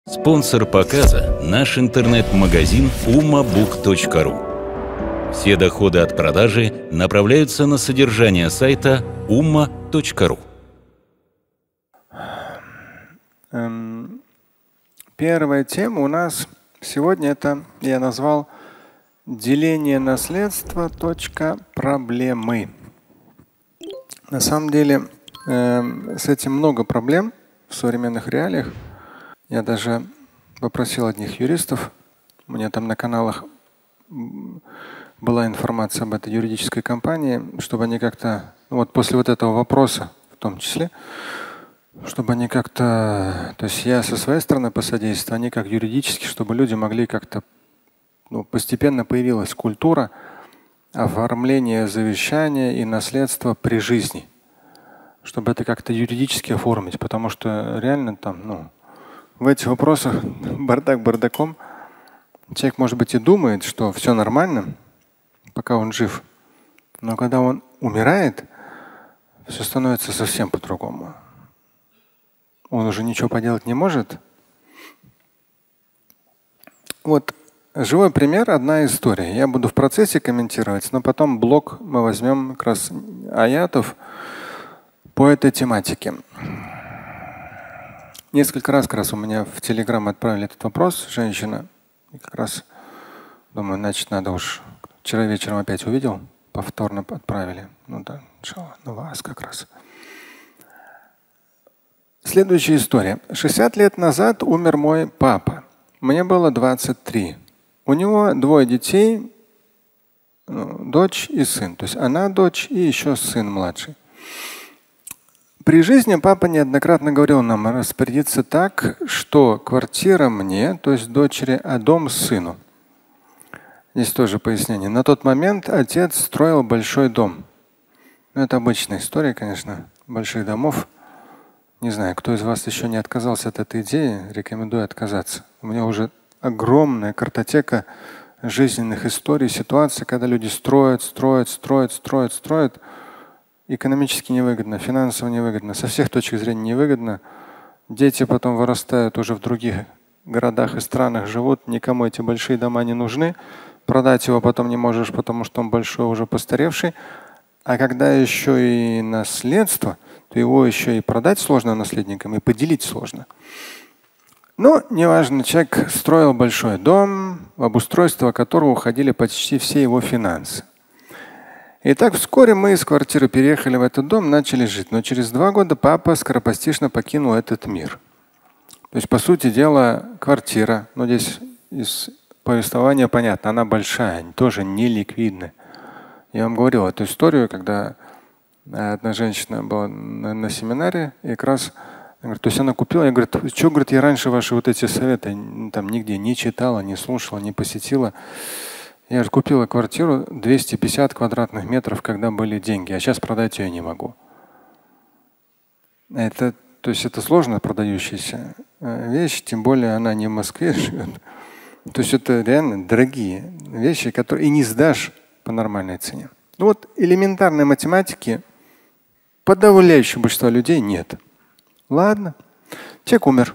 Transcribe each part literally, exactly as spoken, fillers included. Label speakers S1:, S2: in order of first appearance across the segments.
S1: Спонсор показа – наш интернет-магазин уммабук точка ру. Все доходы от продажи направляются на содержание сайта умма точка ру.
S2: Первая тема у нас сегодня это я назвал деление наследства. Проблемы. На самом деле э, с этим много проблем в современных реалиях. Я даже попросил одних юристов, у меня там на каналах была информация об этой юридической компании, чтобы они как-то, вот после вот этого вопроса в том числе, чтобы они как-то, то есть я со своей стороны посодействовал, они как юридически, чтобы люди могли как-то, ну, постепенно появилась культура оформления завещания и наследства при жизни, чтобы это как-то юридически оформить, потому что реально там, ну, в этих вопросах бардак бардаком. Человек, может быть, и думает, что все нормально, пока он жив. Но когда он умирает, все становится совсем по-другому. Он уже ничего поделать не может. Вот живой пример, одна история. Я буду в процессе комментировать, но потом блок мы возьмем как раз аятов по этой тематике. Несколько раз как раз у меня в Телеграм отправили этот вопрос, женщина. И как раз думаю, значит, надо уж. Вчера вечером опять увидел, повторно отправили. Ну да, на вас как раз. Следующая история. шестьдесят лет назад умер мой папа. Мне было двадцать три. У него двое детей, ну, дочь и сын. То есть она дочь и еще сын младший. При жизни папа неоднократно говорил нам распорядиться так, что квартира мне, то есть дочери, а дом сыну. Здесь тоже пояснение. На тот момент отец строил большой дом. Ну, это обычная история, конечно, больших домов. Не знаю, кто из вас еще не отказался от этой идеи, рекомендую отказаться. У меня уже огромная картотека жизненных историй, ситуаций, когда люди строят, строят, строят, строят, строят. Экономически невыгодно, финансово невыгодно, со всех точек зрения невыгодно. Дети потом вырастают уже в других городах и странах, живут, никому эти большие дома не нужны. Продать его потом не можешь, потому что он большой, уже постаревший. А когда еще и наследство, то его еще и продать сложно наследникам, и поделить сложно. Но неважно, человек строил большой дом, в обустройство которого уходили почти все его финансы. И так вскоре мы из квартиры переехали в этот дом, начали жить. Но через два года папа скоропостижно покинул этот мир. То есть, по сути дела, квартира, но здесь из повествования понятно, она большая, тоже не ликвидная. Я вам говорил эту историю, когда одна женщина была на, на семинаре, и как раз говорит, то есть она купила, я говорю, что, говорит, я раньше ваши вот эти советы там нигде не читала, не слушала, не посетила. Я же купила квартиру двести пятьдесят квадратных метров, когда были деньги, а сейчас продать ее не могу. Это, то есть это сложно продающаяся вещь, тем более она не в Москве живет. То есть это реально дорогие вещи, которые и не сдашь по нормальной цене. Ну вот элементарной математики подавляющего большинства людей нет. Ладно, человек умер.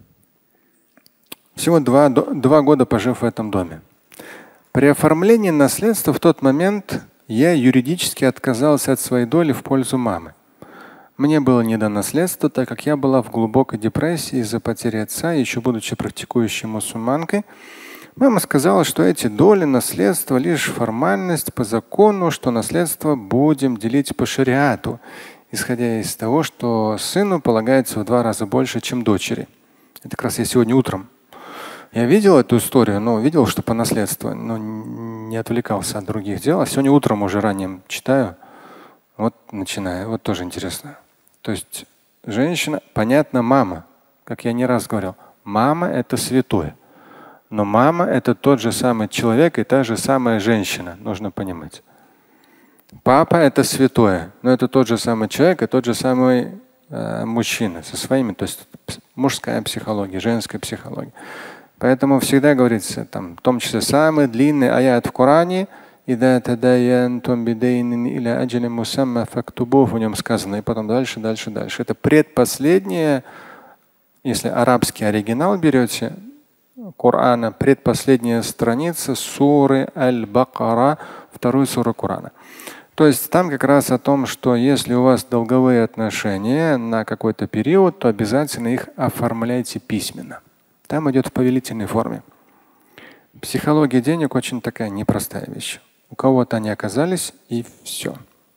S2: Всего два, два года пожив в этом доме. При оформлении наследства в тот момент я юридически отказался от своей доли в пользу мамы. Мне было не до наследства, так как я была в глубокой депрессии из-за потери отца, еще будучи практикующей мусульманкой. Мама сказала, что эти доли наследства лишь формальность по закону, что наследство будем делить по шариату, исходя из того, что сыну полагается в два раза больше, чем дочери. Это как раз я сегодня утром. Я видел эту историю, но видел, что по наследству, но не отвлекался от других дел. А сегодня утром уже ранним читаю. Вот начинаю. Вот тоже интересно. То есть женщина, понятно, мама, как я не раз говорил, мама – это святое. Но мама – это тот же самый человек и та же самая женщина, нужно понимать. Папа – это святое, но это тот же самый человек и тот же самый э, мужчина со своими, то есть мужская психология, женская психология. Поэтому всегда говорится, там, в том числе самый длинный аят в Коране, «Ида тадаянтум бидейнин иля аджалин мусамма фактубух», в нем сказано, и потом дальше, дальше, дальше. Это предпоследнее Если арабский оригинал берете Корана, предпоследняя страница суры Аль-Бакара, второй суры Корана. То есть там как раз о том, что если у вас долговые отношения на какой-то период, то обязательно их оформляйте письменно. Там идет в повелительной форме. Психология денег очень такая непростая вещь. У кого-то они оказались, и все.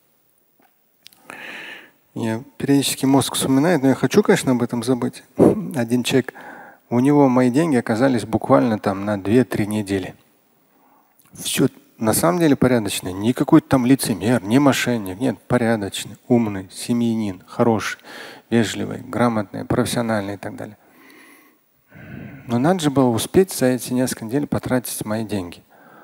S2: Я периодически мозг вспоминает, но я хочу, конечно, об этом забыть. Один человек, у него мои деньги оказались буквально там на две-три недели. Все на самом деле порядочный. Не какой-то там лицемер, не мошенник. Нет, порядочный, умный, семьянин, хороший, вежливый, грамотный, профессиональный и так далее. Но надо же было успеть за эти несколько недель потратить мои деньги.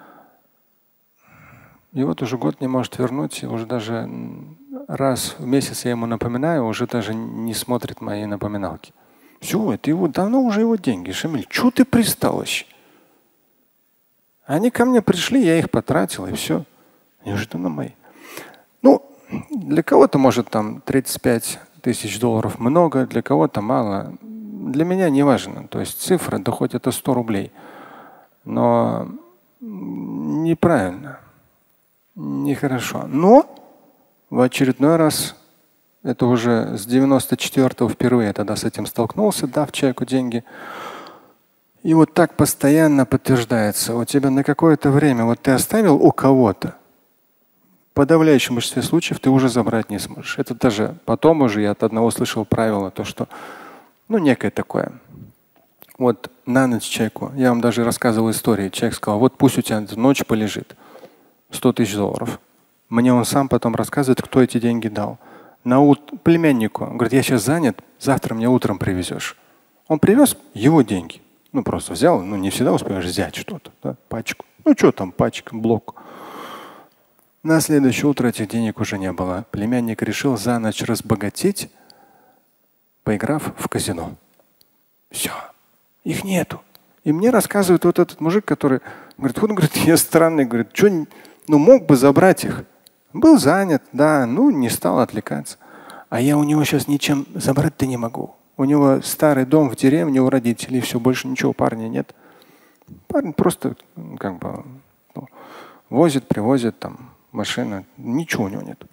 S2: И вот уже год не может вернуть, и уже даже раз в месяц я ему напоминаю, уже даже не смотрит мои напоминалки. Все, это его, давно уже его деньги. Шамиль, чего ты пристал еще? Они ко мне пришли, я их потратил, и все. Они уже давно мои. Ну, для кого-то может там тридцать пять тысяч долларов много, для кого-то мало. Для меня не важно. То есть цифра, да хоть это сто рублей. Но неправильно. Нехорошо. Но в очередной раз, это уже с девяносто четвёртого впервые я тогда с этим столкнулся, дав человеку деньги. И вот так постоянно подтверждается. У тебя на какое-то время, вот ты оставил у кого-то, в подавляющем большинстве случаев ты уже забрать не сможешь. Это даже потом уже я от одного слышал правило, то что, ну, некое такое. Вот на ночь человеку, я вам даже рассказывал историю, человек сказал, вот пусть у тебя ночь полежит. сто тысяч долларов. Мне он сам потом рассказывает, кто эти деньги дал. На ут... племяннику. Он говорит, я сейчас занят, завтра мне утром привезешь. Он привез его деньги. Ну просто взял, ну не всегда успеешь взять что-то, да, пачку. Ну что там, пачка, блок. На следующее утро этих денег уже не было. Племянник решил за ночь разбогатеть, поиграв в казино. Все, их нету. И мне рассказывает вот этот мужик, который говорит, вот, говорит, я странный, говорит, что, ну мог бы забрать их. Был занят, да, ну не стал отвлекаться. А я у него сейчас ничем забрать-то не могу. У него старый дом в деревне у родителей, все, больше ничего парня нет. Парень просто как бы ну, возит, привозит там машина, ничего у него нет.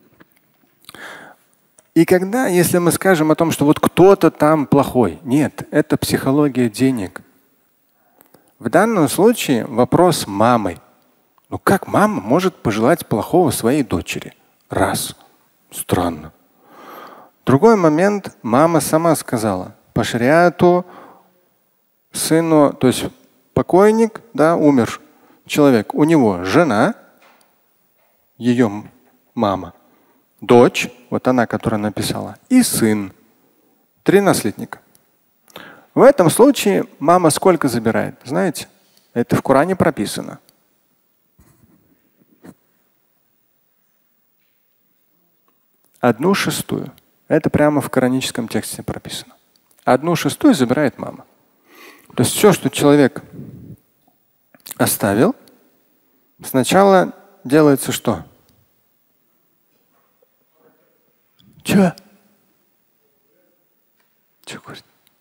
S2: И когда, если мы скажем о том, что вот кто-то там плохой, нет, это психология денег. В данном случае вопрос мамы. Ну как мама может пожелать плохого своей дочери? Раз. Странно. Другой момент, мама сама сказала, по шариату сыну, то есть покойник, да, умер человек, у него жена, ее мама, дочь, вот она, которая написала, и сын. Три наследника. В этом случае мама сколько забирает? Знаете, это в Коране прописано. Одну шестую. Это прямо в кораническом тексте прописано. Одну шестую забирает мама. То есть все, что человек оставил, сначала делается что? Че? Че говорит?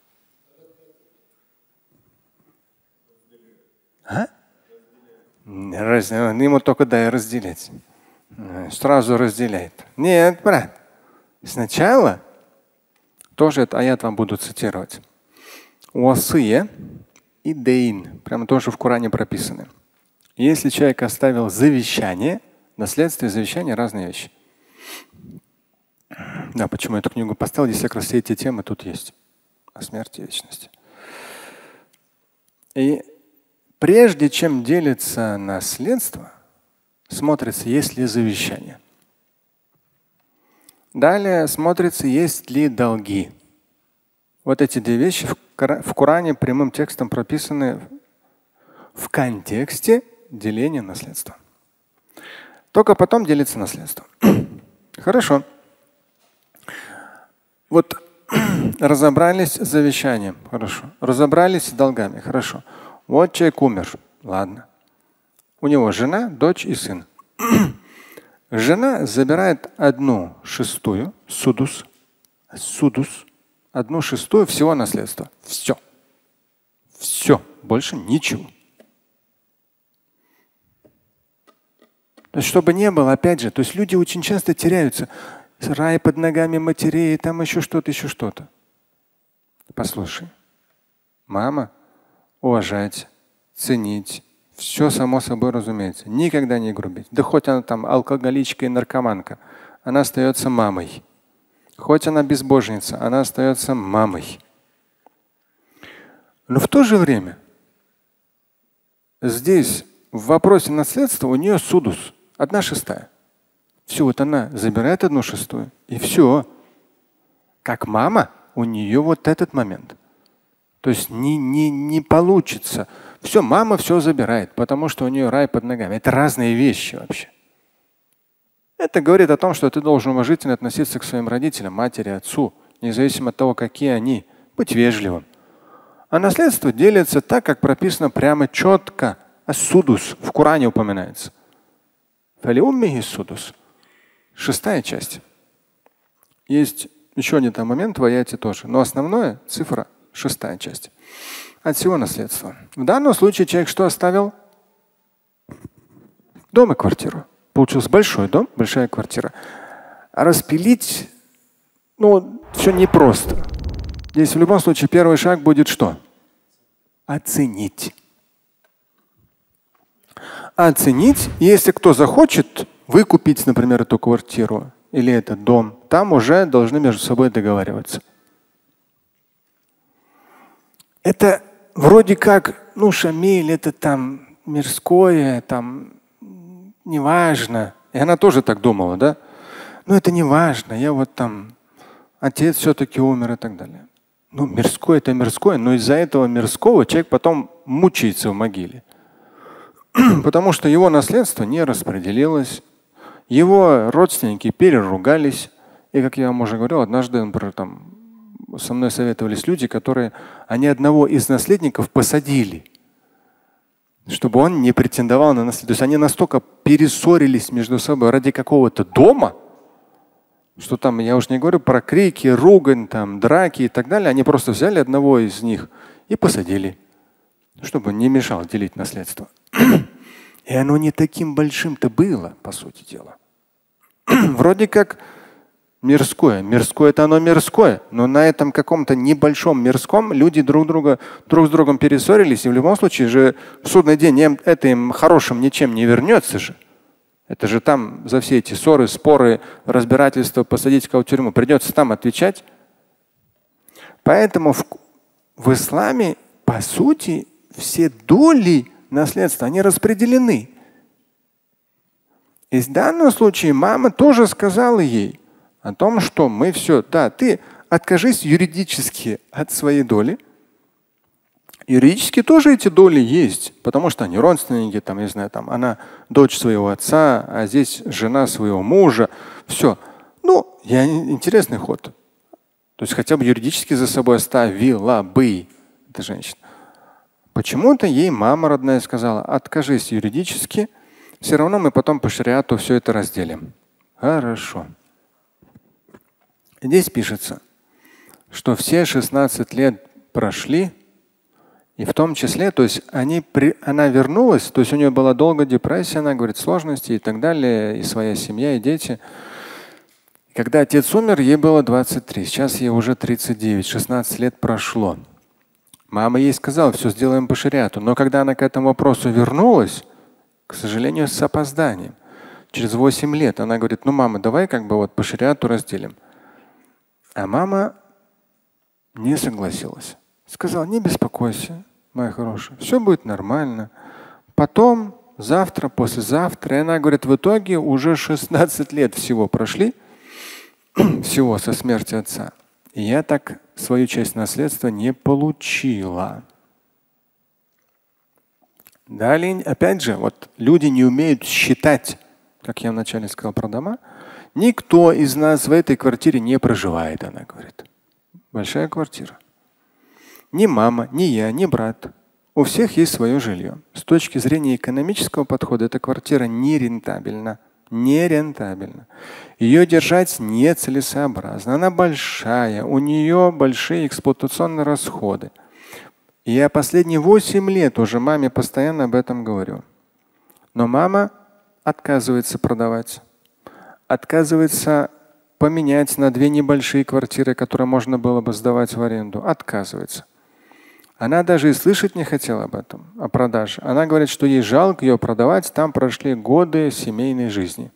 S2: А? Раз, ему только дай разделять. Сразу разделяет. Нет, брат. Сначала, тоже этот аят вам буду цитировать. Уасия и дейн. Прямо тоже в Коране прописаны. Если человек оставил завещание, наследство и завещание разные вещи. Да, почему я эту книгу поставил? Здесь как раз все эти темы тут есть. О смерти и вечности. И прежде чем делится наследство, смотрится, есть ли завещание. Далее смотрится, есть ли долги. Вот эти две вещи в Коране прямым текстом прописаны в контексте деления наследства. Только потом делится наследство. Хорошо. Вот разобрались с завещанием. Хорошо. Разобрались с долгами. Хорошо. Вот человек умер. Ладно. У него жена, дочь и сын. Жена забирает одну шестую, судус, судус, одну шестую всего наследства. Все. Все. Больше ничего. То есть, чтобы не было, опять же, то есть люди очень часто теряются. Рай под ногами матерей, там еще что-то, еще что-то. Послушай, мама, уважать, ценить, все само собой разумеется. Никогда не грубить. Да хоть она там алкоголичка и наркоманка, она остается мамой. Хоть она безбожница, она остается мамой. Но в то же время здесь в вопросе наследства у нее судус. Одна шестая. Все, вот она забирает одну шестую. И все. Как мама, у нее вот этот момент. То есть не, не, не получится. Все, мама все забирает, потому что у нее рай под ногами. Это разные вещи вообще. Это говорит о том, что ты должен уважительно относиться к своим родителям, матери, отцу, независимо от того, какие они. Быть вежливым. А наследство делится так, как прописано прямо четко. Ас-судус в Коране упоминается. Судус. Шестая часть. Есть еще один там момент в аяте тоже. Но основное цифра шестая часть. От всего наследства. В данном случае человек что оставил? Дом и квартиру. Получился большой дом, большая квартира. А распилить, ну, все непросто. Здесь в любом случае первый шаг будет что? Оценить. Оценить, если кто захочет выкупить, например, эту квартиру или этот дом, там уже должны между собой договариваться. Это вроде как, ну, шамиль, это там мирское, там неважно. И она тоже так думала, да? Ну, это не важно, я вот там, отец все-таки умер и так далее. Ну, мирское это мирское, но из-за этого мирского человек потом мучается в могиле. Потому что его наследство не распределилось, его родственники переругались. И, как я вам уже говорил, однажды, например, там, со мной советовались люди, которые они одного из наследников посадили, чтобы он не претендовал на наследство. То есть они настолько перессорились между собой ради какого-то дома, что там, я уже не говорю про крики, ругань, там, драки и так далее. Они просто взяли одного из них и посадили, чтобы не мешал делить наследство. И оно не таким большим-то было, по сути дела. Вроде как мирское. Мирское это оно мирское, но на этом каком-то небольшом мирском люди друг друга друг с другом перессорились. И в любом случае же в судный день это им хорошим ничем не вернется же. Это же там за все эти ссоры, споры, разбирательства, посадить кого в тюрьму, придется там отвечать. Поэтому в, в исламе, по сути, все доли наследства, они распределены. И в данном случае мама тоже сказала ей о том, что мы все, да, ты откажись юридически от своей доли. Юридически тоже эти доли есть, потому что они родственники, там, не знаю, там, она дочь своего отца, а здесь жена своего мужа. Все. Ну, я, интересный ход. То есть хотя бы юридически за собой оставила бы эта женщина. Почему-то ей мама родная сказала: откажись юридически, все равно мы потом по шариату все это разделим. Хорошо. Здесь пишется, что все шестнадцать лет прошли, и в том числе, то есть они при, она вернулась, то есть у нее была долгая депрессия, она говорит, сложности и так далее, и своя семья, и дети. Когда отец умер, ей было двадцать три, сейчас ей уже тридцать девять, шестнадцать лет прошло. Мама ей сказала, все сделаем по шариату. Но когда она к этому вопросу вернулась, к сожалению, с опозданием, через восемь лет, она говорит, ну, мама, давай как бы вот по шариату разделим. А мама не согласилась. Сказала, не беспокойся, моя хорошая, все будет нормально. Потом, завтра, послезавтра. И она говорит, в итоге уже шестнадцать лет всего прошли, всего со смерти отца. И я так свою часть наследства не получила. Далее, опять же, вот люди не умеют считать, как я вначале сказал про дома. Никто из нас в этой квартире не проживает, она говорит. Большая квартира. Ни мама, ни я, ни брат. У всех есть свое жилье. С точки зрения экономического подхода эта квартира не рентабельна. Нерентабельно. Ее держать нецелесообразно. Она большая, у нее большие эксплуатационные расходы. И я последние восемь лет уже маме постоянно об этом говорю. Но мама отказывается продавать, отказывается поменять на две небольшие квартиры, которые можно было бы сдавать в аренду. Отказывается. Она даже и слышать не хотела об этом, о продаже. Она говорит, что ей жалко ее продавать, там прошли годы семейной жизни.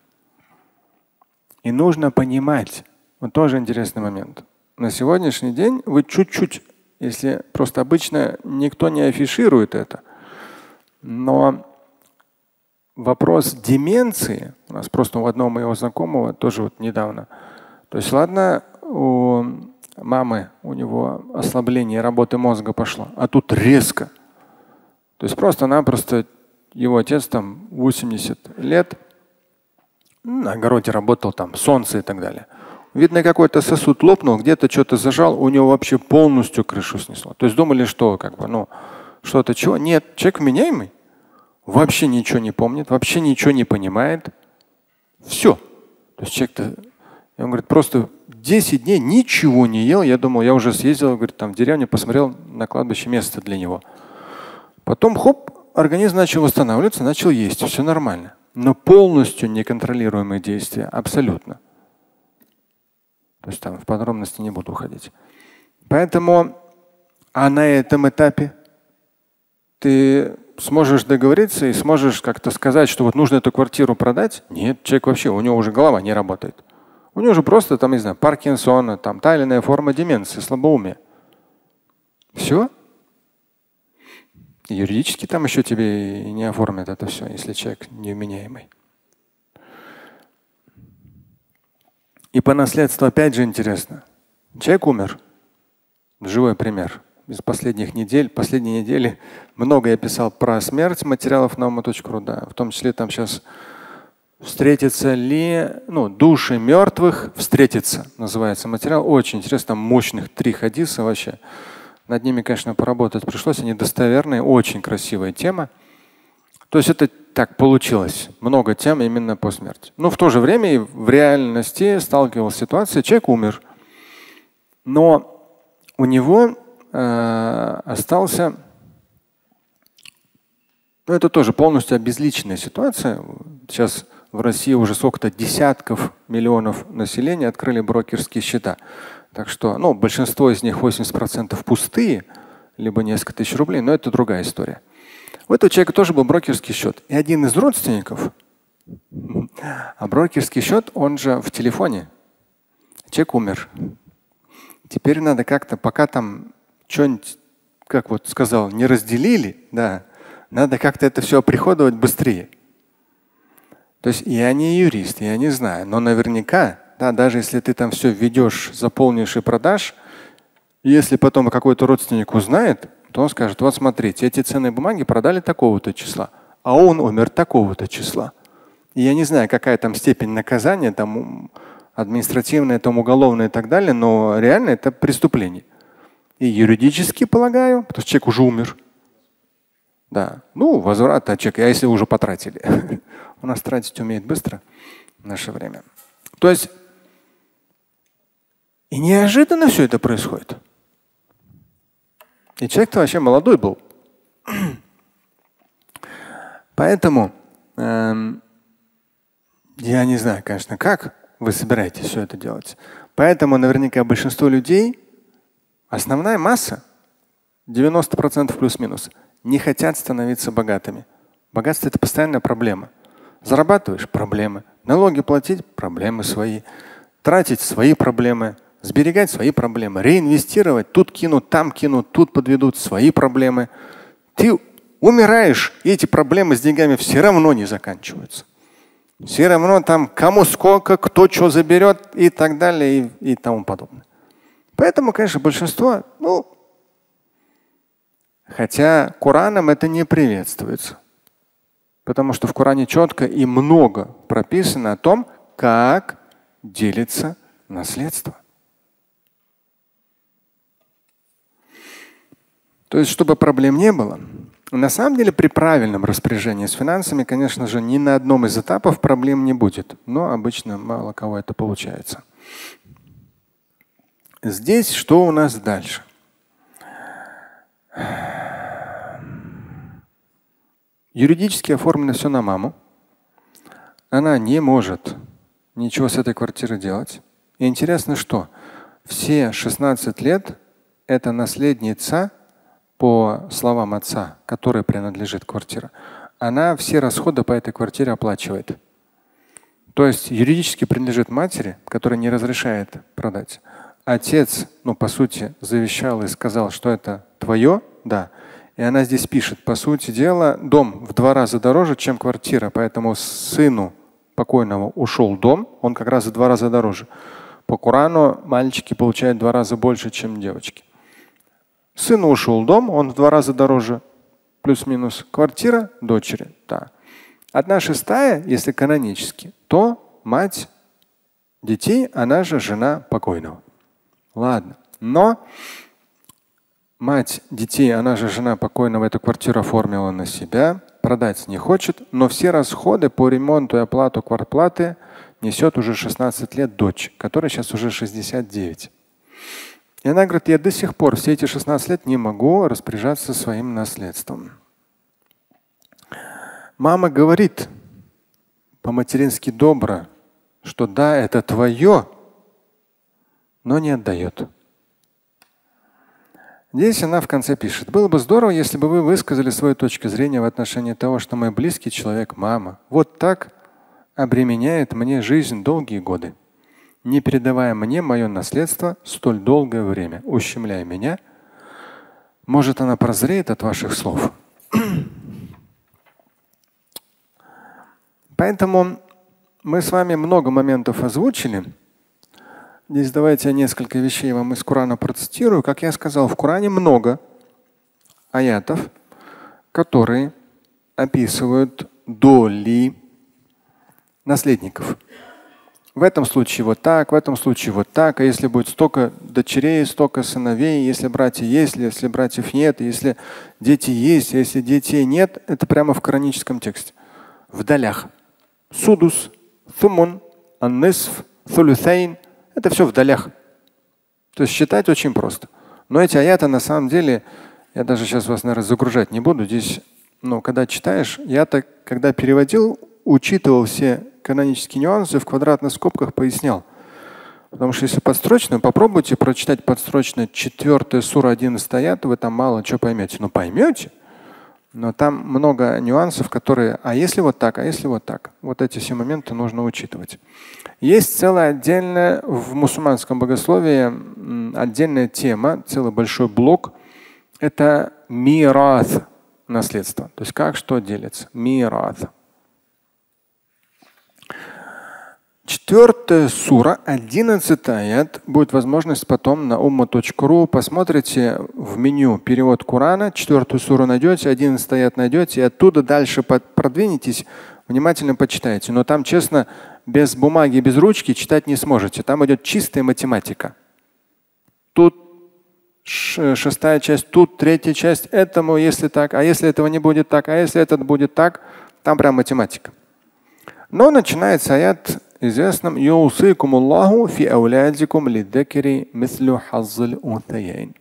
S2: И нужно понимать, вот тоже интересный момент. На сегодняшний день вы чуть-чуть, если просто обычно никто не афиширует это, но вопрос деменции, у нас просто у одного моего знакомого тоже вот недавно. То есть ладно, у мамы, у него ослабление работы мозга пошло, а тут резко. То есть просто-напросто его отец там восемьдесят лет, на огороде работал, там солнце и так далее. Видно, какой-то сосуд лопнул, где-то что-то зажал, у него вообще полностью крышу снесло. То есть думали, что как бы, ну, что-то чего. Нет, человек вменяемый, вообще ничего не помнит, вообще ничего не понимает. Все. То есть человек-то, он говорит, просто десять дней ничего не ел. Я думал, я уже съездил, говорит, там в деревню, посмотрел на кладбище место для него. Потом, хоп, организм начал восстанавливаться, начал есть, все нормально. Но полностью неконтролируемые действия, абсолютно. То есть там в подробности не буду уходить. Поэтому, а на этом этапе ты сможешь договориться и сможешь как-то сказать, что вот нужно эту квартиру продать? Нет, человек вообще, у него уже голова не работает. У него же просто там, не знаю, Паркинсона, там та или иная форма деменции, слабоумия. Все. Юридически там еще тебе и не оформят это все, если человек невменяемый. И по наследству опять же интересно. Человек умер. Живой пример. Из последних недель, последние недели много я писал про смерть материалов на ума точка ру, да. В том числе там сейчас встретятся ли, ну, души мертвых встретятся, называется материал. Очень интересно, там мощных три хадиса вообще. Над ними, конечно, поработать пришлось. Они достоверные, очень красивая тема. То есть это так получилось. Много тем именно по смерти. Но в то же время и в реальности сталкивался с ситуацией, человек умер. Но у него э, остался, ну это тоже полностью обезличенная ситуация. Сейчас в России уже сколько-то десятков миллионов населения открыли брокерские счета. Так что, ну, большинство из них восемьдесят процентов пустые, либо несколько тысяч рублей, но это другая история. У этого человека тоже был брокерский счет. И один из родственников, а брокерский счет, он же в телефоне. Человек умер. Теперь надо как-то, пока там что-нибудь, как вот сказал, не разделили, да, надо как-то это все оприходовать быстрее. То есть я не юрист, я не знаю, но наверняка, да, даже если ты там все введешь, заполнишь и продашь, если потом какой-то родственник узнает, то он скажет, вот смотрите, эти ценные бумаги продали такого-то числа, а он умер такого-то числа. И я не знаю, какая там степень наказания, там административное, там уголовное и так далее, но реально это преступление. И юридически, полагаю, потому что человек уже умер. Да. Ну, возврат от человека, а если уже потратили? У нас тратить умеет быстро в наше время. То есть и неожиданно все это происходит. И человек-то вообще молодой был. Поэтому эм, я не знаю, конечно, как вы собираетесь все это делать. Поэтому наверняка большинство людей, основная масса, девяносто процентов плюс-минус, не хотят становиться богатыми. Богатство – это постоянная проблема. Зарабатываешь – проблемы. Налоги платить – проблемы свои. Тратить – свои проблемы. Сберегать – свои проблемы. Реинвестировать – тут кинут, там кинут, тут подведут – свои проблемы. Ты умираешь, и эти проблемы с деньгами все равно не заканчиваются. Все равно там кому сколько, кто что заберет и так далее и, и тому подобное. Поэтому, конечно, большинство, ну, хотя Кораном это не приветствуется. Потому что в Коране четко и много прописано о том, как делится наследство. То есть, чтобы проблем не было, На самом деле при правильном распоряжении с финансами, конечно же, ни на одном из этапов проблем не будет. Но обычно мало кого это получается. Здесь что у нас дальше? Юридически оформлено все на маму. Она не может ничего с этой квартирой делать. И интересно, что все шестнадцать лет это наследница, по словам отца, которой принадлежит квартира, она все расходы по этой квартире оплачивает. То есть юридически принадлежит матери, которая не разрешает продать. Отец, ну по сути, завещал и сказал, что это твое, да. И она здесь пишет, по сути дела, дом в два раза дороже, чем квартира, поэтому сыну покойного ушел дом, он как раз в два раза дороже. По Корану мальчики получают в два раза больше, чем девочки. Сыну ушел дом, он в два раза дороже, плюс-минус. Квартира дочери, да. Одна шестая, если канонически, то мать детей, она же жена покойного. Ладно. Но мать детей, она же жена покойного, эту квартиру оформила на себя, продать не хочет, но все расходы по ремонту и оплату квартплаты несет уже шестнадцать лет дочь, которая сейчас уже шестьдесят девять. И она говорит, я до сих пор все эти шестнадцать лет не могу распоряжаться своим наследством. Мама говорит по-матерински добро, что да, это твое, но не отдает. Здесь она в конце пишет, было бы здорово, если бы вы высказали свою точку зрения в отношении того, что мой близкий человек, мама, вот так обременяет мне жизнь долгие годы, не передавая мне мое наследство столь долгое время, ущемляя меня. Может, она прозреет от ваших слов. Поэтому мы с вами много моментов озвучили. Здесь давайте я несколько вещей вам из Корана процитирую. Как я сказал, в Коране много аятов, которые описывают доли наследников. В этом случае вот так, в этом случае вот так. А если будет столько дочерей, столько сыновей, если братья есть, если братьев нет, если дети есть, если детей нет, это прямо в кораническом тексте. В долях. Судус, thumун, ан-нисф, thулюсайн. Это все в долях. То есть считать очень просто. Но эти аяты на самом деле, я даже сейчас вас, наверное, загружать не буду. Здесь, ну, когда читаешь, я-то, когда переводил, учитывал все канонические нюансы, в квадратных скобках пояснял. Потому что если подстрочно, попробуйте прочитать подстрочно четвертая сура одиннадцатый аят, вы там мало что поймете. Ну поймете, но там много нюансов, которые, а если вот так, а если вот так. Вот эти все моменты нужно учитывать. Есть целая отдельная в мусульманском богословии отдельная тема, целый большой блок. Это мирас, наследство. То есть как что делится. Мирас. Четвертая сура, одиннадцатый аят. Будет возможность потом на умма точка ру посмотрите в меню перевод Корана, четвертую суру найдете, одиннадцатый аят найдете, и оттуда дальше продвинетесь, внимательно почитайте. Но там, честно, без бумаги, без ручки читать не сможете. Там идет чистая математика. Тут шестая часть, тут третья часть, этому, если так, а если этого не будет так, а если этот будет так, там прям математика. Но начинается аят известным «Юусикумуллаху фи аулядикум лиддакири мислю хаззиль унтаяйн».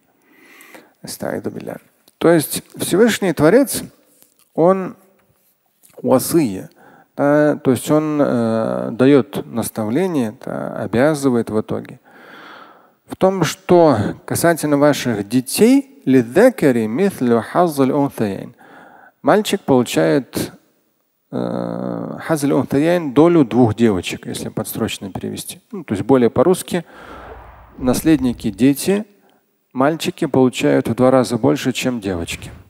S2: То есть Всевышний Творец, он васия, да, то есть он э, дает наставление, да, обязывает в итоге в том, что касательно ваших детей, лиддакири мислю хаззиль унтаяйн, мальчик получает долю двух девочек, если подстрочно перевести. Ну, то есть более по-русски наследники, дети, мальчики получают в два раза больше, чем девочки.